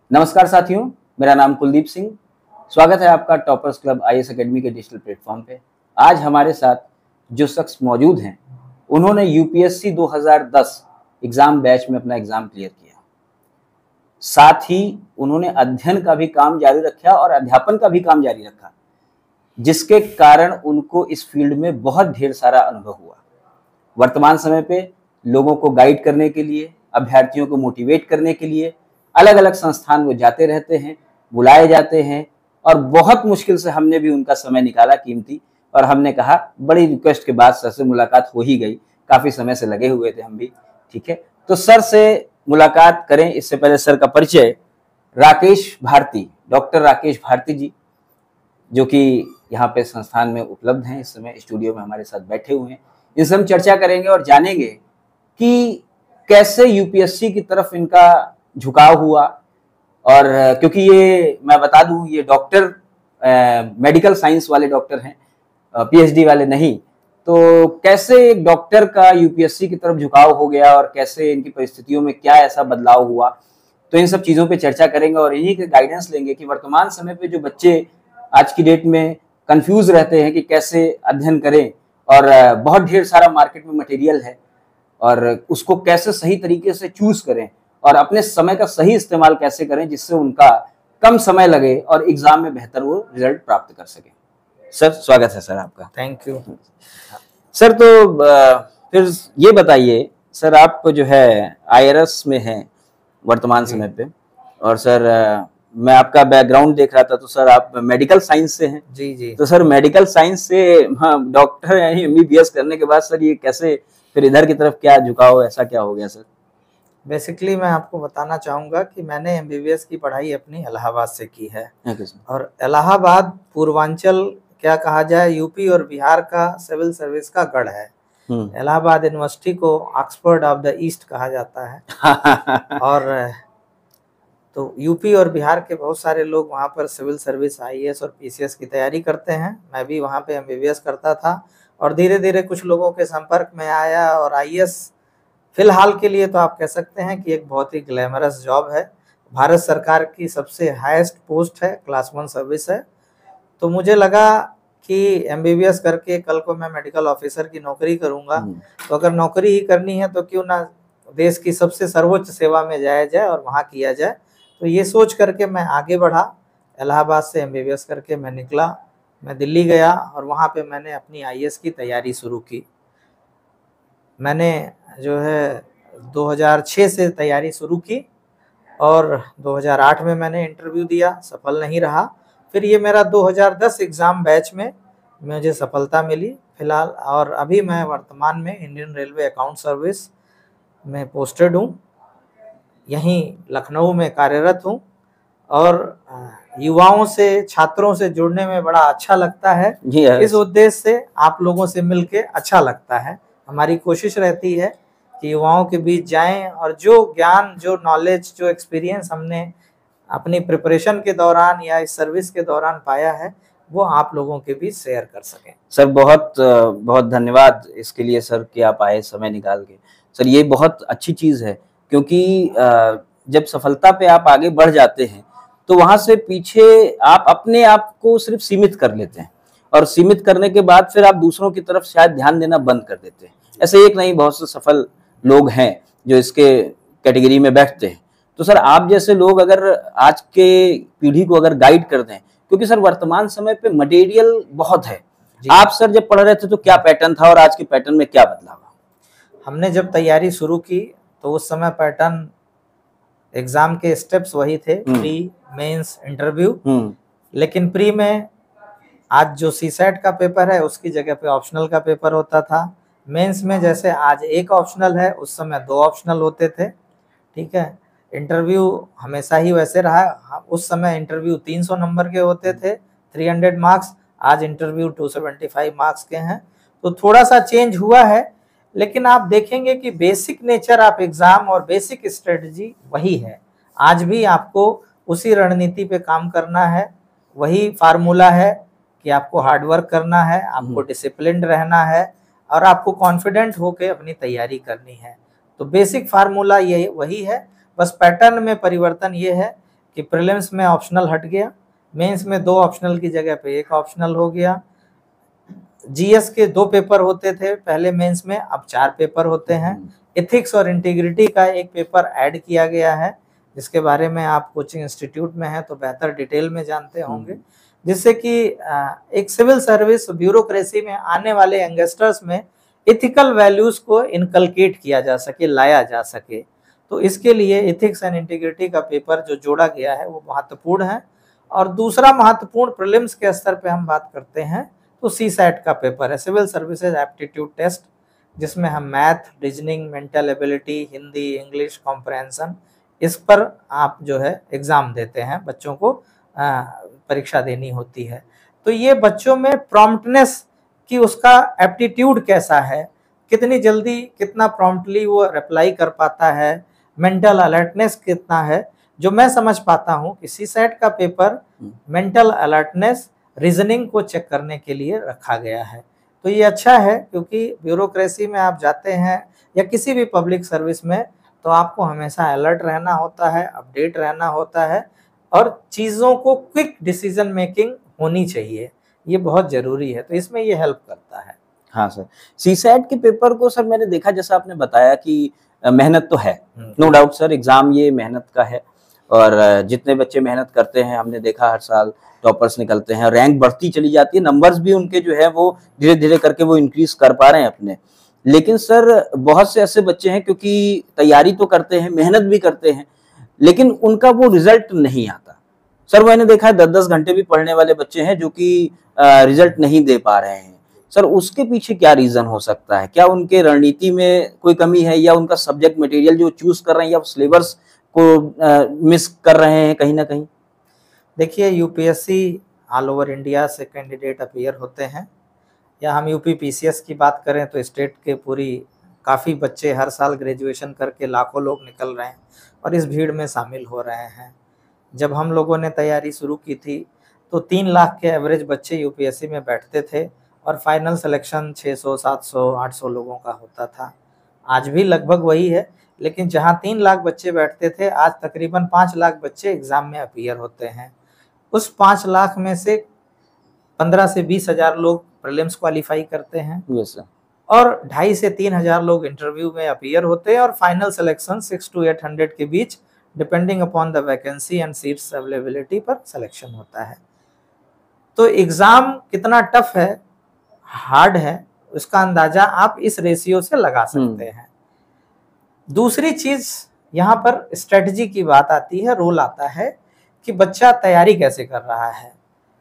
नमस्कार साथियों, मेरा नाम कुलदीप सिंह। स्वागत है आपका टॉपर्स क्लब आईएएस एकेडमी के डिजिटल प्लेटफॉर्म पे। आज हमारे साथ जो शख्स मौजूद हैं, उन्होंने यूपीएससी 2010 एग्जाम बैच में अपना एग्जाम क्लियर किया। साथ ही उन्होंने अध्ययन का भी काम जारी रखा और अध्यापन का भी काम जारी रखा, जिसके कारण उनको इस फील्ड में बहुत ढेर सारा अनुभव हुआ। वर्तमान समय पे लोगों को गाइड करने के लिए, अभ्यर्थियों को मोटिवेट करने के लिए अलग अलग संस्थान वो जाते रहते हैं, बुलाए जाते हैं और बहुत मुश्किल से हमने भी उनका समय निकाला कीमती, और हमने कहा बड़ी रिक्वेस्ट के बाद सर से मुलाकात हो ही गई। काफ़ी समय से लगे हुए थे हम भी। ठीक है, तो सर से मुलाकात करें। इससे पहले सर का परिचय, राकेश भारती, डॉक्टर राकेश भारती जी, जो कि यहाँ पे संस्थान में उपलब्ध हैं, इस समय स्टूडियो में हमारे साथ बैठे हुए हैं। इनसे हम चर्चा करेंगे और जानेंगे कि कैसे यूपीएससी की तरफ इनका झुकाव हुआ। और क्योंकि ये मैं बता दूं, ये डॉक्टर मेडिकल साइंस वाले डॉक्टर हैं, पीएचडी वाले नहीं। तो कैसे एक डॉक्टर का यूपीएससी की तरफ झुकाव हो गया और कैसे इनकी परिस्थितियों में क्या ऐसा बदलाव हुआ, तो इन सब चीज़ों पे चर्चा करेंगे और इन्हीं के गाइडेंस लेंगे कि वर्तमान समय पे जो बच्चे आज की डेट में कंफ्यूज रहते हैं कि कैसे अध्ययन करें, और बहुत ढेर सारा मार्केट में मटेरियल है और उसको कैसे सही तरीके से चूज करें और अपने समय का सही इस्तेमाल कैसे करें, जिससे उनका कम समय लगे और एग्जाम में बेहतर वो रिजल्ट प्राप्त कर सके। सर, स्वागत है सर आपका। Thank you sir. तो फिर ये बताइए सर, आपको जो है आईआरएस में है वर्तमान समय पे, और सर मैं आपका बैकग्राउंड देख रहा था, तो सर आप मेडिकल साइंस से हैं। जी। तो सर मेडिकल साइंस से डॉक्टर यानी एमबीबीएस करने के बाद सर ये कैसे फिर इधर की तरफ क्या झुकाव, ऐसा क्या हो गया सर? बेसिकली मैं आपको बताना चाहूँगा कि मैंने एमबीबीएस की पढ़ाई अपनी इलाहाबाद से की है। और इलाहाबाद पूर्वांचल, क्या कहा जाए, यूपी और बिहार का सिविल सर्विस का गढ़ है। इलाहाबाद यूनिवर्सिटी को ऑक्सफोर्ड ऑफ द ईस्ट कहा जाता है। और तो यूपी और बिहार के बहुत सारे लोग वहाँ पर सिविल सर्विस, आईएएस और पीसीएस की तैयारी करते हैं। मैं भी वहाँ पे एमबीबीएस करता था और धीरे धीरे कुछ लोगों के संपर्क में आया। और आईएएस फिलहाल के लिए तो आप कह सकते हैं कि एक बहुत ही ग्लैमरस जॉब है। भारत सरकार की सबसे हाईएस्ट पोस्ट है, क्लास 1 सर्विस है। तो मुझे लगा कि एमबीबीएस करके कल को मैं मेडिकल ऑफिसर की नौकरी करूंगा, तो अगर नौकरी ही करनी है तो क्यों ना देश की सबसे सर्वोच्च सेवा में जाया जाए और वहाँ किया जाए। तो ये सोच करके मैं आगे बढ़ा। इलाहाबाद से एमबीबीएस करके मैं निकला, मैं दिल्ली गया और वहाँ पे मैंने अपनी आईएएस की तैयारी शुरू की। मैंने जो है 2006 से तैयारी शुरू की और 2008 में मैंने इंटरव्यू दिया, सफल नहीं रहा। फिर ये मेरा 2010 एग्ज़ाम बैच में मुझे सफलता मिली फिलहाल। और अभी मैं वर्तमान में इंडियन रेलवे अकाउंट सर्विस में पोस्टेड हूँ, यहीं लखनऊ में कार्यरत हूँ। और युवाओं से, छात्रों से जुड़ने में बड़ा अच्छा लगता है। इस उद्देश्य से आप लोगों से मिलके अच्छा लगता है। हमारी कोशिश रहती है कि युवाओं के बीच जाएं और जो ज्ञान, जो नॉलेज, जो एक्सपीरियंस हमने अपनी प्रिपरेशन के दौरान या इस सर्विस के दौरान पाया है, वो आप लोगों के बीच शेयर कर सकें। सर बहुत बहुत धन्यवाद इसके लिए सर कि आप आए समय निकाल के। सर ये बहुत अच्छी चीज़ है, क्योंकि जब सफलता पे आप आगे बढ़ जाते हैं तो वहाँ से पीछे आप अपने आप को सिर्फ सीमित कर लेते हैं, और सीमित करने के बाद फिर आप दूसरों की तरफ शायद ध्यान देना बंद कर देते हैं। ऐसे एक नहीं, बहुत से सफल लोग हैं जो इसके कैटेगरी में बैठते हैं। तो सर आप जैसे लोग अगर आज के पीढ़ी को अगर गाइड कर दें, क्योंकि सर वर्तमान समय पे मटेरियल बहुत है। आप सर जब पढ़ रहे थे तो क्या पैटर्न था और आज के पैटर्न में क्या बदलाव? हमने जब तैयारी शुरू की तो उस समय पैटर्न, एग्जाम के स्टेप्स वही थे, प्री, मेंस, इंटरव्यू। लेकिन प्री में आज जो सीसेट का पेपर है उसकी जगह पे ऑप्शनल का पेपर होता था। मेंस में जैसे आज एक ऑप्शनल है, उस समय 2 ऑप्शनल होते थे। ठीक है, इंटरव्यू हमेशा ही वैसे रहा। उस समय इंटरव्यू 300 नंबर के होते थे, 300 मार्क्स। आज इंटरव्यू 275 मार्क्स के हैं। तो थोड़ा सा चेंज हुआ है, लेकिन आप देखेंगे कि बेसिक नेचर ऑफ एग्जाम और बेसिक स्ट्रेटजी वही है। आज भी आपको उसी रणनीति पे काम करना है, वही फार्मूला है कि आपको हार्डवर्क करना है, आपको डिसिप्लिन्ड रहना है और आपको कॉन्फिडेंट होकर अपनी तैयारी करनी है। तो बेसिक फार्मूला ये वही है, बस पैटर्न में परिवर्तन ये है कि प्रीलिम्स में ऑप्शनल हट गया, मेंस में 2 ऑप्शनल की जगह पे 1 ऑप्शनल हो गया, जीएस के 2 पेपर होते थे पहले मेंस में, अब 4 पेपर होते हैं, एथिक्स और इंटीग्रिटी का 1 पेपर ऐड किया गया है, जिसके बारे में आप कोचिंग इंस्टीट्यूट में हैं तो बेहतर डिटेल में जानते होंगे, जिससे कि एक सिविल सर्विस ब्यूरोक्रेसी में आने वाले यंगस्टर्स में एथिकल वैल्यूज को इनकलकेट किया जा सके, लाया जा सके। तो इसके लिए एथिक्स एंड इंटीग्रिटी का पेपर जो जोड़ा गया है वो महत्वपूर्ण है। और दूसरा महत्वपूर्ण प्रीलिम्स के स्तर पे हम बात करते हैं तो सीसैट का पेपर है, सिविल सर्विसेज एप्टीट्यूड टेस्ट, जिसमें हम math, reasoning, mental ability, Hindi, English comprehension, इस पर आप जो है एग्जाम देते हैं, बच्चों को परीक्षा देनी होती है। तो ये बच्चों में प्रॉम्प्टनेस कि उसका एप्टीट्यूड कैसा है, कितनी जल्दी, कितना प्रॉम्प्टली वो रिप्लाई कर पाता है, मेंटल अलर्टनेस कितना है, जो मैं समझ पाता हूँ कि सीसैट का पेपर मेंटल अलर्टनेस, रीजनिंग को चेक करने के लिए रखा गया है। तो ये अच्छा है, क्योंकि ब्यूरोक्रेसी में आप जाते हैं या किसी भी पब्लिक सर्विस में तो आपको हमेशा अलर्ट रहना होता है, अपडेट रहना होता है, और चीज़ों को क्विक डिसीजन मेकिंग होनी चाहिए, ये बहुत ज़रूरी है, तो इसमें ये हेल्प करता है। हाँ सर, सीसैट के पेपर को सर मैंने देखा, जैसा आपने बताया कि मेहनत तो है, नो डाउट सर, एग्जाम ये मेहनत का है, और जितने बच्चे मेहनत करते हैं हमने देखा हर साल टॉपर्स निकलते हैं, रैंक बढ़ती चली जाती है, नंबर्स भी उनके जो है वो धीरे धीरे करके वो इंक्रीज कर पा रहे हैं अपने। लेकिन सर बहुत से ऐसे बच्चे हैं क्योंकि तैयारी तो करते हैं, मेहनत भी करते हैं, लेकिन उनका वो रिजल्ट नहीं आता। सर मैंने देखा है 10-10 घंटे भी पढ़ने वाले बच्चे हैं जो कि रिजल्ट नहीं दे पा रहे हैं। सर उसके पीछे क्या रीजन हो सकता है? क्या उनके रणनीति में कोई कमी है, या उनका सब्जेक्ट मटेरियल जो चूज कर रहे हैं, या सिलेबस को मिस कर रहे हैं कहीं ना कहीं? देखिए, यूपीएससी ऑल ओवर इंडिया से कैंडिडेट अपीयर होते हैं, या हम यूपी पीसीएस की बात करें तो स्टेट के पूरी काफ़ी बच्चे हर साल ग्रेजुएशन करके लाखों लोग निकल रहे हैं और इस भीड़ में शामिल हो रहे हैं। जब हम लोगों ने तैयारी शुरू की थी तो 3 लाख के एवरेज बच्चे यूपीएससी में बैठते थे और फाइनल सिलेक्शन 600, 700, 800 लोगों का होता था। आज भी लगभग वही है, लेकिन जहां 3 लाख बच्चे बैठते थे, आज तकरीबन 5 लाख बच्चे एग्ज़ाम में अपीयर होते हैं। उस 5 लाख में से 15 से 20 हज़ार लोग प्रीलिम्स क्वालिफाई करते हैं। Yes sir. और 2,500 से 3,000 लोग इंटरव्यू में अपीयर होते हैं, और फाइनल सिलेक्शन 600 to 800 के बीच depending upon the vacancy and seats availability पर सिलेक्शन होता है। तो एग्ज़ाम कितना टफ है, हार्ड है, उसका अंदाजा आप इस रेशियो से लगा सकते हैं। दूसरी चीज यहाँ पर स्ट्रेटजी की बात आती है, रोल आता है कि बच्चा तैयारी कैसे कर रहा है।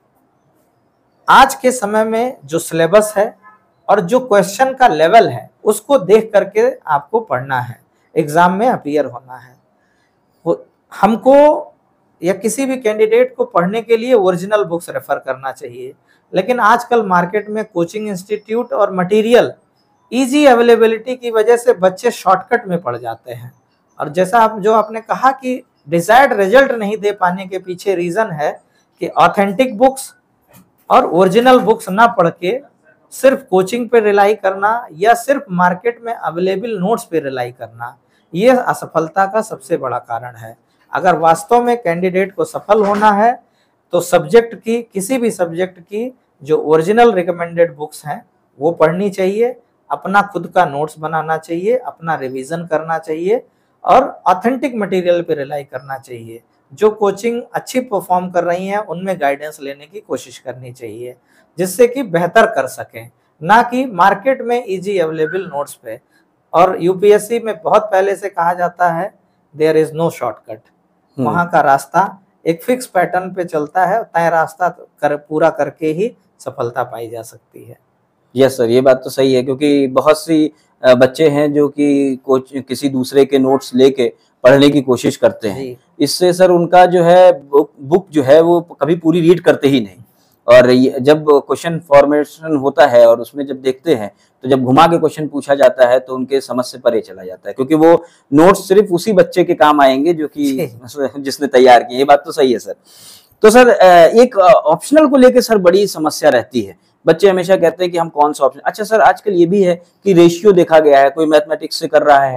आज के समय में जो सिलेबस है और जो क्वेश्चन का लेवल है उसको देख करके आपको पढ़ना है, एग्जाम में अपीयर होना है। हमको या किसी भी कैंडिडेट को पढ़ने के लिए ओरिजिनल बुक्स रेफर करना चाहिए, लेकिन आजकल मार्केट में कोचिंग इंस्टीट्यूट और मटेरियल इजी अवेलेबिलिटी की वजह से बच्चे शॉर्टकट में पढ़ जाते हैं। और जैसा आपने कहा कि डिजायर्ड रिजल्ट नहीं दे पाने के पीछे रीजन है कि ऑथेंटिक बुक्स और ओरिजिनल बुक्स ना पढ़ के सिर्फ कोचिंग पे रिलाई करना या सिर्फ मार्केट में अवेलेबल नोट्स पे रिलाई करना, ये असफलता का सबसे बड़ा कारण है। अगर वास्तव में कैंडिडेट को सफल होना है तो सब्जेक्ट की, किसी भी सब्जेक्ट की जो ओरिजिनल रिकमेंडेड बुक्स हैं वो पढ़नी चाहिए, अपना खुद का नोट्स बनाना चाहिए, अपना रिवीजन करना चाहिए और ऑथेंटिक मटेरियल पे रिलाई करना चाहिए। जो कोचिंग अच्छी परफॉर्म कर रही हैं उनमें गाइडेंस लेने की कोशिश करनी चाहिए, जिससे कि बेहतर कर सकें, ना कि मार्केट में इजी अवेलेबल नोट्स पे। और यूपीएससी में बहुत पहले से कहा जाता है देयर इज नो शॉर्टकट, वहाँ का रास्ता एक फिक्स पैटर्न पे चलता है, तय रास्ता पूरा करके ही सफलता पाई जा सकती है। यस सर, ये बात तो सही है, क्योंकि बहुत सी बच्चे हैं जो कि किसी दूसरे के नोट्स लेके पढ़ने की कोशिश करते हैं। इससे सर उनका जो है बुक जो है वो कभी पूरी रीड करते ही नहीं, और जब क्वेश्चन फॉर्मेशन होता है और उसमें जब देखते हैं तो जब घुमा के क्वेश्चन पूछा जाता है तो उनके समझ से परे चला जाता है, क्योंकि वो नोट्स सिर्फ उसी बच्चे के काम आएंगे जो कि जिसने तैयार किए। ये बात तो सही है सर। तो सर एक ऑप्शनल को लेके सर बड़ी समस्या रहती है, बच्चे हमेशा कहते हैं कि हम कौन सा ऑप्शन। अच्छा सर, आजकल ये भी है कि रेशियो देखा गया है, कोई मैथमेटिक्स से कर रहा है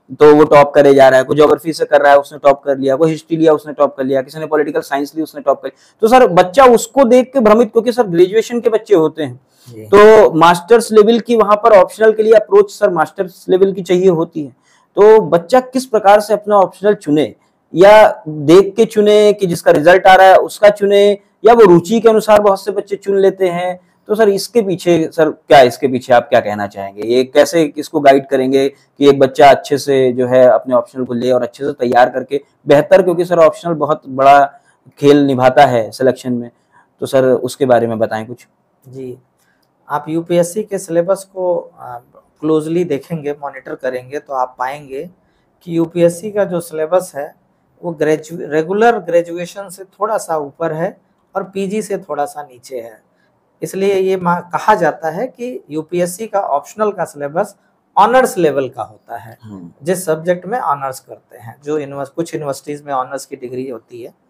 तो वो टॉप करे जा रहा है, कोई ज्योग्राफी से कर रहा है उसने टॉप कर लिया, कोई हिस्ट्री लिया उसने टॉप कर लिया, किसी ने पॉलिटिकल साइंस ली उसने टॉप कर लिया। तो सर बच्चा उसको देख के भ्रमित, क्योंकि सर ग्रेजुएशन के बच्चे होते हैं तो मास्टर्स लेवल की वहां पर ऑप्शनल के लिए अप्रोच सर मास्टर्स लेवल की चाहिए होती है। तो बच्चा किस प्रकार से अपना ऑप्शनल चुने, या देख के चुने कि जिसका रिजल्ट आ रहा है उसका चुने, या वो रुचि के अनुसार बहुत से बच्चे चुन लेते हैं। तो सर इसके पीछे सर क्या, इसके पीछे आप क्या कहना चाहेंगे, ये कैसे इसको गाइड करेंगे कि एक बच्चा अच्छे से जो है अपने ऑप्शनल को ले और अच्छे से तैयार करके बेहतर, क्योंकि सर ऑप्शनल बहुत बड़ा खेल निभाता है सिलेक्शन में, तो सर उसके बारे में बताएं कुछ। जी, आप यूपीएससी के सिलेबस को क्लोजली देखेंगे, मॉनिटर करेंगे तो आप पाएंगे कि यूपीएससी का जो सिलेबस है वो रेगुलर ग्रेजुएशन से थोड़ा सा ऊपर है और पीजी से थोड़ा सा नीचे है। इसलिए ये कहा जाता है कि यूपीएससी का ऑप्शनल का सिलेबस ऑनर्स लेवल का होता है, जिस सब्जेक्ट में ऑनर्स करते हैं। जो कुछ यूनिवर्सिटीज में ऑनर्स की डिग्री होती है,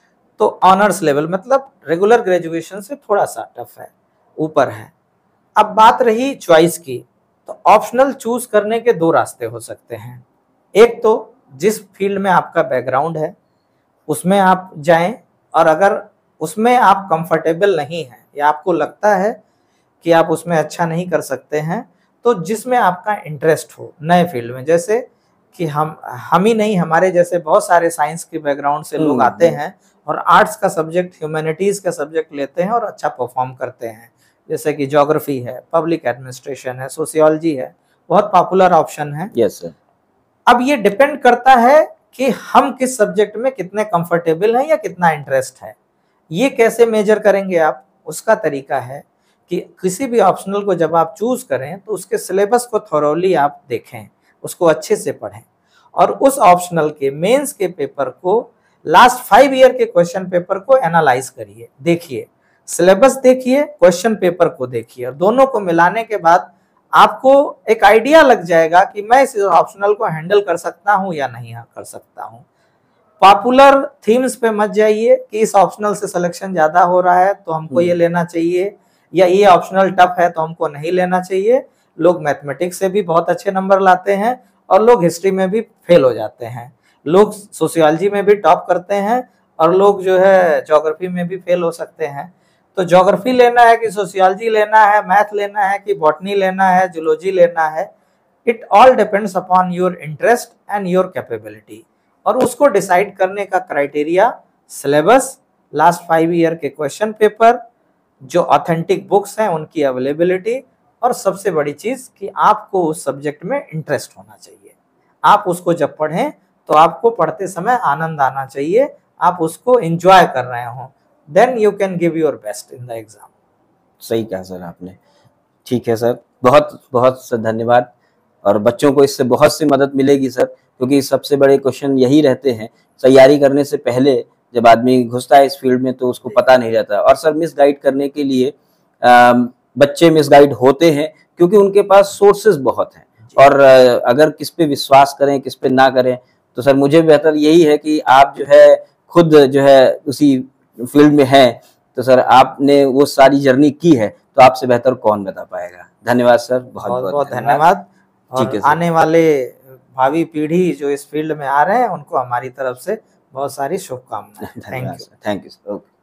तो ऑनर्स लेवल मतलब रेगुलर ग्रेजुएशन से थोड़ा सा टफ है, ऊपर है। अब बात रही चॉइस की, तो ऑप्शनल चूज करने के दो रास्ते हो सकते हैं। एक तो जिस फील्ड में आपका बैकग्राउंड है उसमें आप जाएं, और अगर उसमें आप कंफर्टेबल नहीं हैं या आपको लगता है कि आप उसमें अच्छा नहीं कर सकते हैं, तो जिसमें आपका इंटरेस्ट हो नए फील्ड में, जैसे कि हम ही नहीं, हमारे जैसे बहुत सारे साइंस के बैकग्राउंड से लोग आते हैं और आर्ट्स का सब्जेक्ट, ह्यूमैनिटीज का सब्जेक्ट लेते हैं और अच्छा परफॉर्म करते हैं। जैसे कि ज्योग्राफी है, पब्लिक एडमिनिस्ट्रेशन है, सोशियोलॉजी है, बहुत पॉपुलर ऑप्शन है। Yes sir. अब ये डिपेंड करता है कि हम किस सब्जेक्ट में कितने कंफर्टेबल हैं या कितना इंटरेस्ट है। ये कैसे मेजर करेंगे आप, उसका तरीका है कि किसी भी ऑप्शनल को जब आप चूज करें तो उसके सिलेबस को थॉरोली आप देखें, उसको अच्छे से पढ़ें, और उस ऑप्शनल के मेंस के पेपर को, लास्ट 5 ईयर के क्वेश्चन पेपर को एनालाइज करिए, देखिए, सिलेबस देखिए, क्वेश्चन पेपर को देखिए, और दोनों को मिलाने के बाद आपको एक आइडिया लग जाएगा कि मैं इस ऑप्शनल को हैंडल कर सकता हूं या नहीं कर सकता हूं। पॉपुलर थीम्स पे मत जाइए कि इस ऑप्शनल से सिलेक्शन ज्यादा हो रहा है तो हमको ये लेना चाहिए, या ये ऑप्शनल टफ है तो हमको नहीं लेना चाहिए। लोग मैथमेटिक्स से भी बहुत अच्छे नंबर लाते हैं और लोग हिस्ट्री में भी फेल हो जाते हैं, लोग सोशियोलॉजी में भी टॉप करते हैं और लोग जो है ज्योग्राफी में भी फेल हो सकते हैं। तो ज्योग्राफी लेना है कि सोशियोलॉजी लेना है, मैथ लेना है कि बॉटनी लेना है, जूलॉजी लेना है, it all depends upon your interest and your capability. और उसको डिसाइड करने का क्राइटेरिया सिलेबस, लास्ट 5 ईयर के क्वेश्चन पेपर, जो ऑथेंटिक बुक्स हैं उनकी अवेलेबिलिटी, और सबसे बड़ी चीज कि आपको उस सब्जेक्ट में इंटरेस्ट होना चाहिए। आप उसको जब पढ़ें तो आपको पढ़ते समय आनंद आना चाहिए, आप उसको एंजॉय कर रहे हो, then you can give your best in the exam. सही कहा सर आपने। ठीक है सर, बहुत बहुत धन्यवाद। और बच्चों को इससे बहुत सी मदद मिलेगी सर, क्योंकि सबसे बड़े क्वेश्चन यही रहते हैं तैयारी करने से पहले। जब आदमी घुसता है इस फील्ड में तो उसको पता नहीं रहता। और सर मिसगाइड करने के लिए बच्चे मिसगाइड होते हैं क्योंकि उनके पास सोर्सेज बहुत हैं, और अगर किस पे विश्वास करें किस पे ना करें, तो सर मुझे बेहतर यही है कि आप जो है खुद जो है उसी फील्ड में हैं, तो सर आपने वो सारी जर्नी की है, तो आपसे बेहतर कौन बता पाएगा। धन्यवाद सर, बहुत बहुत धन्यवाद। और आने वाले भावी पीढ़ी जो इस फील्ड में आ रहे हैं उनको हमारी तरफ से बहुत सारी शुभकामनाएं। Thank you sir. ओके।